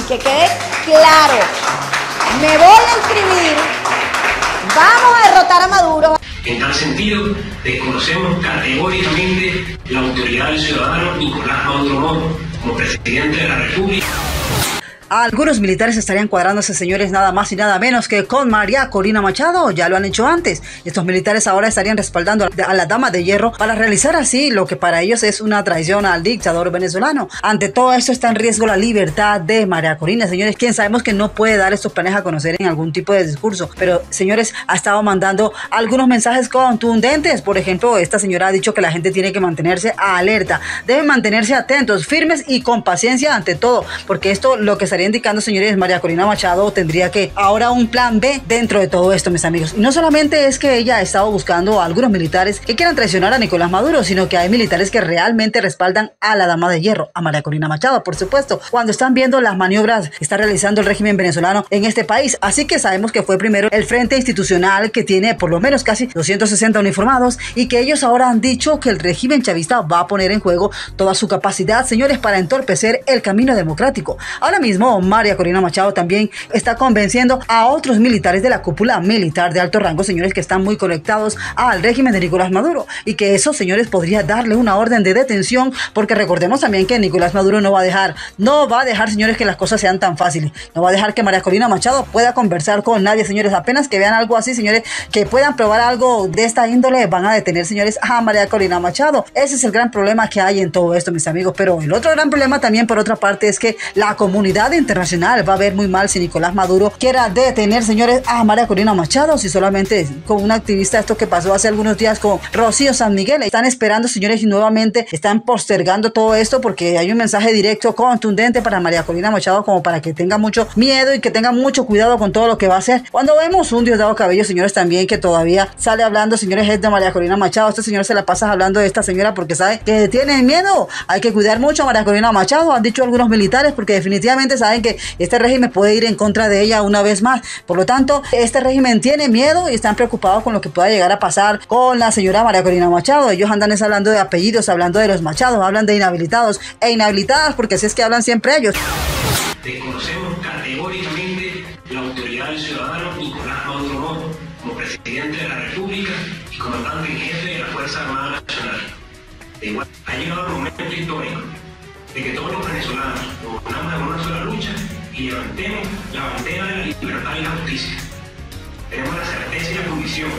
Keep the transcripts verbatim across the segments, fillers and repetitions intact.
que quede claro, me voy a inscribir, vamos a derrotar a Maduro. En tal sentido, desconocemos categóricamente la autoridad del ciudadano Nicolás Maduro Moro como presidente de la República. Algunos militares estarían cuadrándose, señores, nada más y nada menos que con María Corina Machado. Ya lo han hecho antes. Estos militares ahora estarían respaldando a la dama de hierro para realizar así lo que para ellos es una traición al dictador venezolano. Ante todo esto está en riesgo la libertad de María Corina, señores, quien sabemos que no puede dar estos planes a conocer en algún tipo de discurso, pero, señores, ha estado mandando algunos mensajes contundentes. Por ejemplo, esta señora ha dicho que la gente tiene que mantenerse alerta, deben mantenerse atentos, firmes y con paciencia ante todo, porque esto lo que estaría indicando, señores, María Corina Machado tendría que ahora un plan B dentro de todo esto, mis amigos. Y no solamente es que ella ha estado buscando a algunos militares que quieran traicionar a Nicolás Maduro, sino que hay militares que realmente respaldan a la dama de hierro, a María Corina Machado, por supuesto, cuando están viendo las maniobras que está realizando el régimen venezolano en este país. Así que sabemos que fue primero el Frente Institucional, que tiene por lo menos casi doscientos sesenta uniformados, y que ellos ahora han dicho que el régimen chavista va a poner en juego toda su capacidad, señores, para entorpecer el camino democrático. Ahora mismo María Corina Machado también está convenciendo a otros militares de la cúpula militar de alto rango, señores, que están muy conectados al régimen de Nicolás Maduro, y que eso, señores, podría darle una orden de detención, porque recordemos también que Nicolás Maduro no va a dejar, no va a dejar, señores, que las cosas sean tan fáciles, no va a dejar que María Corina Machado pueda conversar con nadie, señores. Apenas que vean algo así, señores, que puedan probar algo de esta índole, van a detener, señores, a María Corina Machado. Ese es el gran problema que hay en todo esto, mis amigos. Pero el otro gran problema también, por otra parte, es que la comunidad internacional va a ver muy mal si Nicolás Maduro quiera detener, señores, a María Corina Machado, si solamente con una activista, esto que pasó hace algunos días con Rocío San Miguel. Están esperando, señores, y nuevamente están postergando todo esto porque hay un mensaje directo, contundente para María Corina Machado, como para que tenga mucho miedo y que tenga mucho cuidado con todo lo que va a hacer. Cuando vemos un Diosdado Cabello, señores, también que todavía sale hablando, señores, es de María Corina Machado. Este señor se la pasa hablando de esta señora porque sabe que tiene miedo. Hay que cuidar mucho a María Corina Machado, han dicho algunos militares, porque definitivamente saben que este régimen puede ir en contra de ella una vez más. Por lo tanto, este régimen tiene miedo y están preocupados con lo que pueda llegar a pasar con la señora María Corina Machado. Ellos andan es hablando de apellidos, hablando de los Machados, hablan de inhabilitados e inhabilitadas, porque así es que hablan siempre ellos. Desconocemos categóricamente la autoridad del ciudadano Nicolás Maduro Moro como presidente de la República y comandante en jefe de la Fuerza Armada Nacional. De igual, ha llegado el momento histórico de que todos los venezolanos nos unamos en una sola lucha y levantemos la bandera de la libertad y la justicia. Tenemos la certeza y la convicción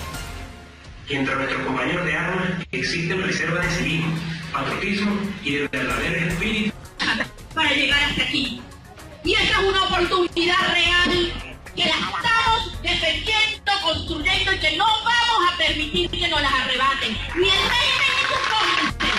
que entre nuestros compañeros de armas existen reservas de civismo, patriotismo y de verdadero espíritu para llegar hasta aquí. Y esta es una oportunidad real que la estamos defendiendo, construyendo, y que no vamos a permitir que nos las arrebaten. Ni el régimen ni sus cómplices.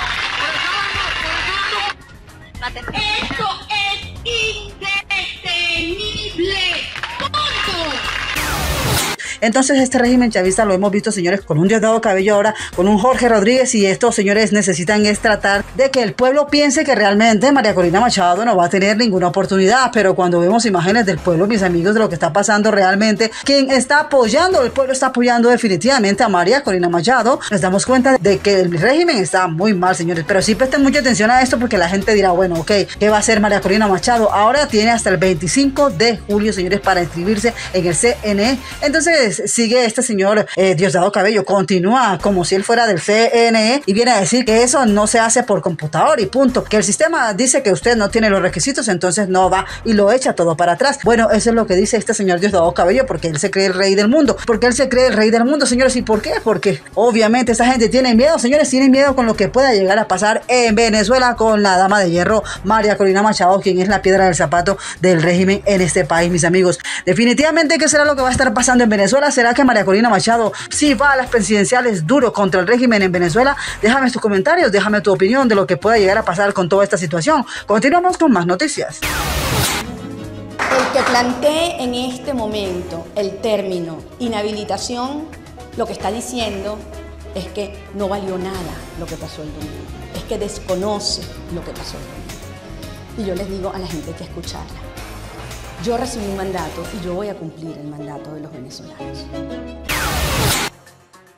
Esto es indetenible. ¡Punto! Entonces este régimen chavista lo hemos visto, señores, con un Diosdado Cabello, ahora con un Jorge Rodríguez, y estos señores necesitan es tratar de que el pueblo piense que realmente María Corina Machado no va a tener ninguna oportunidad. Pero cuando vemos imágenes del pueblo, mis amigos, de lo que está pasando realmente, quien está apoyando, el pueblo está apoyando definitivamente a María Corina Machado, nos damos cuenta de que el régimen está muy mal, señores. Pero sí presten mucha atención a esto, porque la gente dirá, bueno, ok, ¿qué va a hacer María Corina Machado? Ahora tiene hasta el veinticinco de julio, señores, para inscribirse en el C N E. Entonces sigue este señor eh, Diosdado Cabello, continúa como si él fuera del C N E y viene a decir que eso no se hace por computador y punto, que el sistema dice que usted no tiene los requisitos, entonces no va, y lo echa todo para atrás. Bueno, eso es lo que dice este señor Diosdado Cabello, porque él se cree el rey del mundo, porque él se cree el rey del mundo, señores. ¿Y por qué? Porque obviamente esa gente tiene miedo, señores, tiene miedo con lo que pueda llegar a pasar en Venezuela con la dama de hierro María Corina Machado, quien es la piedra del zapato del régimen en este país, mis amigos. Definitivamente, ¿qué será lo que va a estar pasando en Venezuela? ¿Será que María Corina Machado sí va a las presidenciales duro contra el régimen en Venezuela? Déjame tus comentarios, déjame tu opinión de lo que pueda llegar a pasar con toda esta situación. Continuamos con más noticias. El que plantee en este momento el término inhabilitación, lo que está diciendo es que no valió nada lo que pasó el domingo, es que desconoce lo que pasó el domingo. Y yo les digo a la gente que escucharla. Yo recibí un mandato y yo voy a cumplir el mandato de los venezolanos.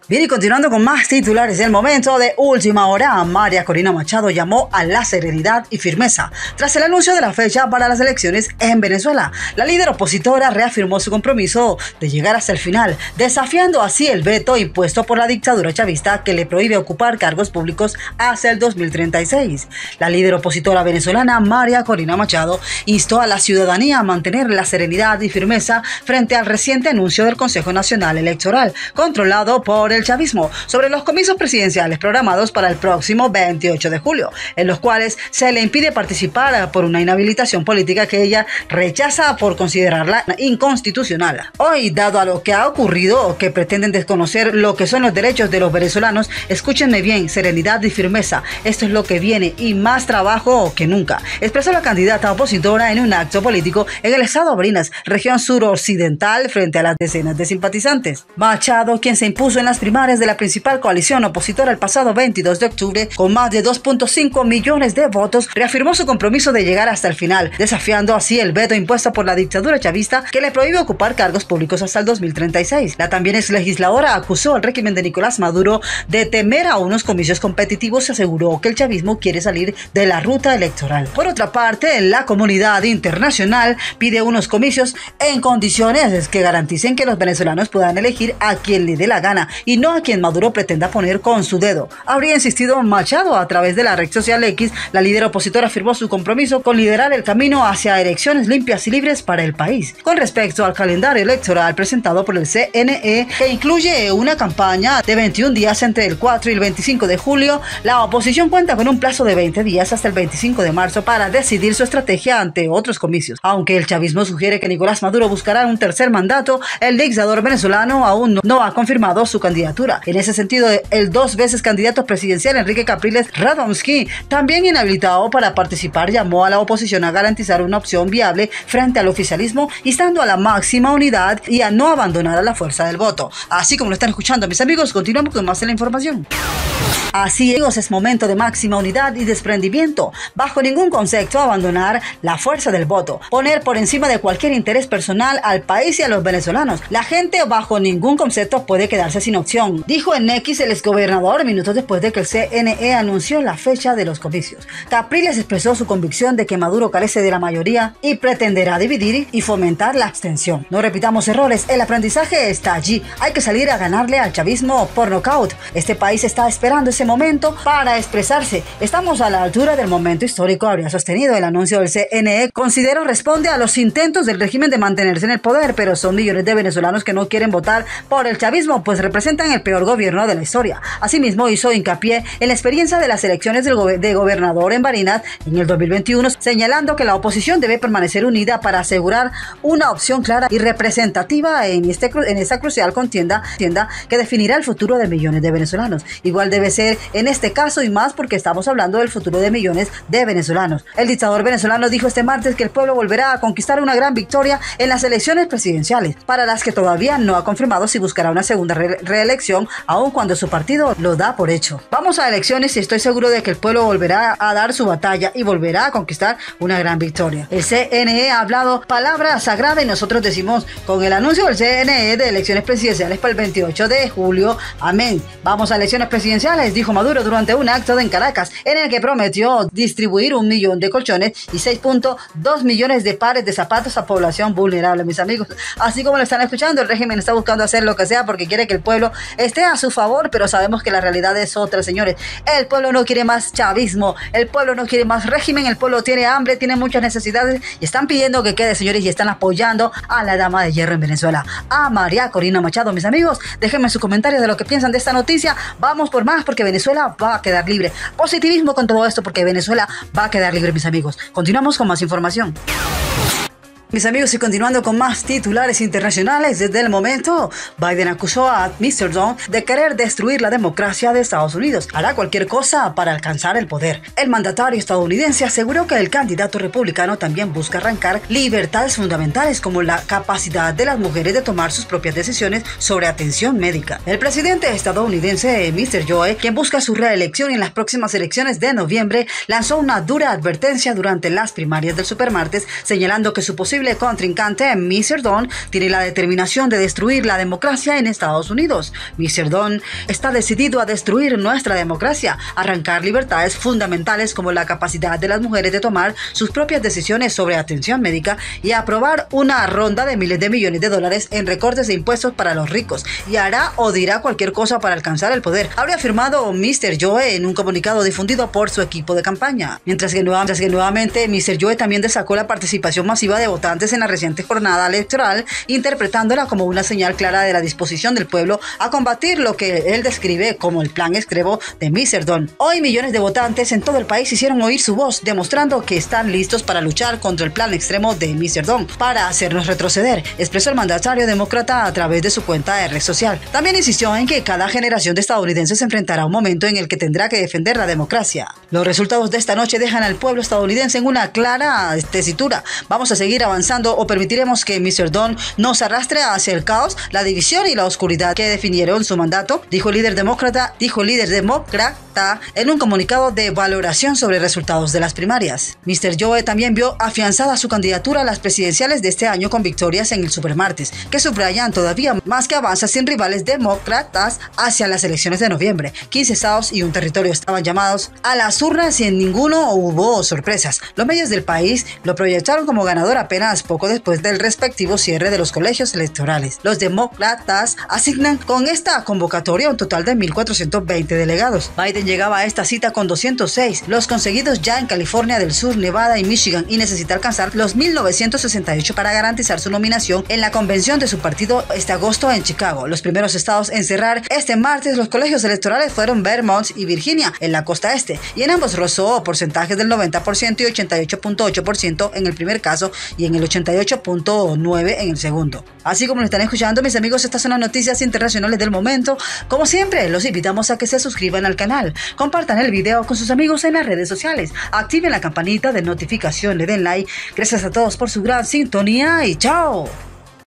Bien, y continuando con más titulares del momento de última hora, María Corina Machado llamó a la serenidad y firmeza tras el anuncio de la fecha para las elecciones en Venezuela. La líder opositora reafirmó su compromiso de llegar hasta el final, desafiando así el veto impuesto por la dictadura chavista que le prohíbe ocupar cargos públicos hasta el dos mil treinta y seis. La líder opositora venezolana María Corina Machado instó a la ciudadanía a mantener la serenidad y firmeza frente al reciente anuncio del Consejo Nacional Electoral, controlado por el chavismo, sobre los comicios presidenciales programados para el próximo veintiocho de julio, en los cuales se le impide participar por una inhabilitación política que ella rechaza por considerarla inconstitucional. Hoy, dado a lo que ha ocurrido, que pretenden desconocer lo que son los derechos de los venezolanos, escúchenme bien, serenidad y firmeza, esto es lo que viene y más trabajo que nunca, expresó la candidata opositora en un acto político en el estado de Barinas, región suroccidental, frente a las decenas de simpatizantes. Machado, quien se impuso en las primarias de la principal coalición opositora el pasado veintidós de octubre con más de dos punto cinco millones de votos, reafirmó su compromiso de llegar hasta el final, desafiando así el veto impuesto por la dictadura chavista que le prohíbe ocupar cargos públicos hasta el dos mil treinta y seis. La también ex legisladora acusó al régimen de Nicolás Maduro de temer a unos comicios competitivos y aseguró que el chavismo quiere salir de la ruta electoral. Por otra parte, la comunidad internacional pide unos comicios en condiciones que garanticen que los venezolanos puedan elegir a quien le dé la gana y no a quien Maduro pretenda poner con su dedo. Habría insistido Machado a través de la red social X. La líder opositora afirmó su compromiso con liderar el camino hacia elecciones limpias y libres para el país. Con respecto al calendario electoral presentado por el C N E, que incluye una campaña de veintiún días entre el cuatro y el veinticinco de julio, la oposición cuenta con un plazo de veinte días hasta el veinticinco de marzo para decidir su estrategia ante otros comicios. Aunque el chavismo sugiere que Nicolás Maduro buscará un tercer mandato, el dictador venezolano aún no ha confirmado su candidatura. En ese sentido, el dos veces candidato presidencial Enrique Capriles Radomski, también inhabilitado para participar, llamó a la oposición a garantizar una opción viable frente al oficialismo, instando a la máxima unidad y a no abandonar a la fuerza del voto. Así como lo están escuchando, mis amigos, continuamos con más de la información. Así, amigos, es momento de máxima unidad y desprendimiento. Bajo ningún concepto abandonar la fuerza del voto, poner por encima de cualquier interés personal al país y a los venezolanos. La gente bajo ningún concepto puede quedarse sin opción, dijo en X el exgobernador minutos después de que el C N E anunció la fecha de los comicios. Capriles expresó su convicción de que Maduro carece de la mayoría y pretenderá dividir y fomentar la abstención. No repitamos errores, el aprendizaje está allí. Hay que salir a ganarle al chavismo por nocaut. Este país está esperando ese momento para expresarse. Estamos a la altura del momento histórico, habría sostenido. El anuncio del C N E, considero, responde a los intentos del régimen de mantenerse en el poder, pero son millones de venezolanos que no quieren votar por el chavismo, pues representan el peor gobierno de la historia. Asimismo, hizo hincapié en la experiencia de las elecciones del go de gobernador en Barinas en el dos mil veintiuno, señalando que la oposición debe permanecer unida para asegurar una opción clara y representativa en, este, en esta crucial contienda, contienda que definirá el futuro de millones de venezolanos. Igual debe ser en este caso y más porque estamos hablando del futuro de millones de venezolanos. El dictador venezolano dijo este martes que el pueblo volverá a conquistar una gran victoria en las elecciones presidenciales, para las que todavía no ha confirmado si buscará una segunda re reelección, aun cuando su partido lo da por hecho. Vamos a elecciones y estoy seguro de que el pueblo volverá a dar su batalla y volverá a conquistar una gran victoria. El C N E ha hablado palabra sagrada y nosotros decimos, con el anuncio del C N E de elecciones presidenciales para el veintiocho de julio, amén. Vamos a elecciones presidenciales, dijo Maduro durante un acto en Caracas, en el que prometió distribuir un millón de colchones y seis punto dos millones de pares de zapatos a población vulnerable, mis amigos. Así como lo están escuchando, el régimen está buscando hacer lo que sea porque quiere que el pueblo esté a su favor, pero sabemos que la realidad es otra, señores. El pueblo no quiere más chavismo, el pueblo no quiere más régimen, el pueblo tiene hambre, tiene muchas necesidades y están pidiendo que quede, señores, y están apoyando a la dama de hierro en Venezuela, a María Corina Machado. Mis amigos, déjenme sus comentarios de lo que piensan de esta noticia. Vamos por más porque Venezuela va a quedar libre. Positivismo con todo esto porque Venezuela va a quedar libre, mis amigos. Continuamos con más información. Mis amigos, y continuando con más titulares internacionales, desde el momento, Biden acusó a mister Trump de querer destruir la democracia de Estados Unidos. Hará cualquier cosa para alcanzar el poder. El mandatario estadounidense aseguró que el candidato republicano también busca arrancar libertades fundamentales como la capacidad de las mujeres de tomar sus propias decisiones sobre atención médica. El presidente estadounidense, mister Joe, quien busca su reelección en las próximas elecciones de noviembre, lanzó una dura advertencia durante las primarias del supermartes, señalando que su posible posible contrincante, míster Don, tiene la determinación de destruir la democracia en Estados Unidos. míster Don está decidido a destruir nuestra democracia, arrancar libertades fundamentales como la capacidad de las mujeres de tomar sus propias decisiones sobre atención médica y aprobar una ronda de miles de millones de dólares en recortes de impuestos para los ricos, y hará o dirá cualquier cosa para alcanzar el poder, habría afirmado míster Joe en un comunicado difundido por su equipo de campaña. Mientras que, nueva, mientras que nuevamente míster Joe también destacó la participación masiva de votantes en la reciente jornada electoral, interpretándola como una señal clara de la disposición del pueblo a combatir lo que él describe como el plan extremo de míster Don. Hoy millones de votantes en todo el país hicieron oír su voz, demostrando que están listos para luchar contra el plan extremo de míster Don, para hacernos retroceder, expresó el mandatario demócrata a través de su cuenta de red social. También insistió en que cada generación de estadounidenses se enfrentará a un momento en el que tendrá que defender la democracia. Los resultados de esta noche dejan al pueblo estadounidense en una clara tesitura. ¿Vamos a seguir avanzando o permitiremos que míster Don nos arrastre hacia el caos, la división y la oscuridad que definieron su mandato? Dijo el líder demócrata, dijo el líder demócrata en un comunicado de valoración sobre resultados de las primarias. míster Joe también vio afianzada su candidatura a las presidenciales de este año con victorias en el supermartes, que subrayan todavía más que avanza sin rivales demócratas hacia las elecciones de noviembre. quince estados y un territorio estaban llamados a las urnas y en ninguno hubo sorpresas. Los medios del país lo proyectaron como ganador apenas poco después del respectivo cierre de los colegios electorales. Los demócratas asignan con esta convocatoria un total de mil cuatrocientos veinte delegados. Biden llegaba a esta cita con doscientos seis, los conseguidos ya en California del Sur, Nevada y Michigan, y necesita alcanzar los mil novecientos sesenta y ocho para garantizar su nominación en la convención de su partido este agosto en Chicago. Los primeros estados en cerrar este martes los colegios electorales fueron Vermont y Virginia, en la costa este, y en ambos rozó porcentajes del noventa por ciento y ochenta y ocho punto ocho por ciento en el primer caso y en el ochenta y ocho punto nueve por ciento en el segundo. Así como lo están escuchando, mis amigos, estas son las noticias internacionales del momento. Como siempre, los invitamos a que se suscriban al canal, compartan el video con sus amigos en las redes sociales, activen la campanita de notificación, le den like. Gracias a todos por su gran sintonía y chao.